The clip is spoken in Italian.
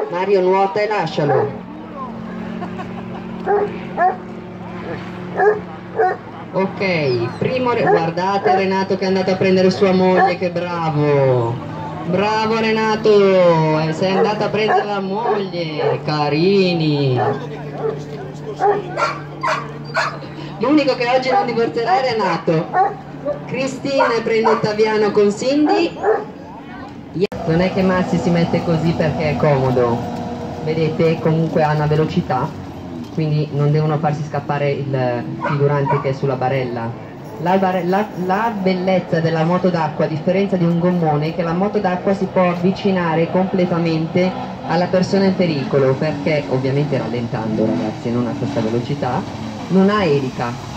Mario nuota e lascialo. Ok, guardate Renato che è andato a prendere sua moglie, che bravo. Bravo Renato, sei andato a prendere la moglie, carini. L'unico che oggi non divorzerà è Renato. Cristina prende Ottaviano con Cindy. Non è che Massi si mette così perché è comodo, vedete, comunque ha una velocità, quindi non devono farsi scappare il figurante che è sulla barella. La bellezza della moto d'acqua, a differenza di un gommone, è che la moto d'acqua si può avvicinare completamente alla persona in pericolo, perché ovviamente rallentando, ragazzi, non a questa velocità, non ha elica,